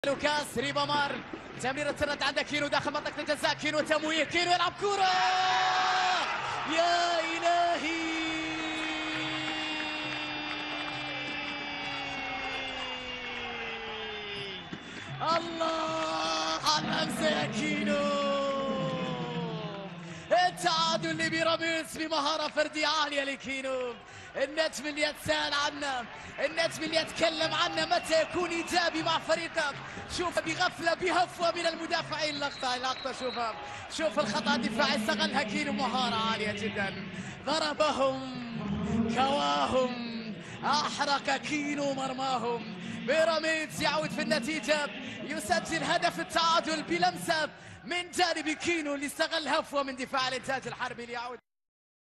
لوكاس ريبامار، تمريرة الرد عند كينو داخل منطقة الجزاء. كينو تمويه، كينو يلعب كرة، يا إلهي الله على اللمسة يا كينو. التعادل لبيراميدز بمهارة فردية عالية لكينو، النجم اللي يتساءل عنه، النجم اللي يتكلم عنه متى يكون إيجابي مع فريقه. شوف بغفلة بهفوة من المدافعين، لقطة شوف الخطأ الدفاعي استغلها كينو، مهارة عالية جدا، ضربهم كواهم، أحرق كينو مرماهم. بيراميدز يعود في النتيجة، يسجل هدف التعادل بلمسة من جانب كينو اللي استغل هفوة من دفاع الإنتاج الحربي ليعود.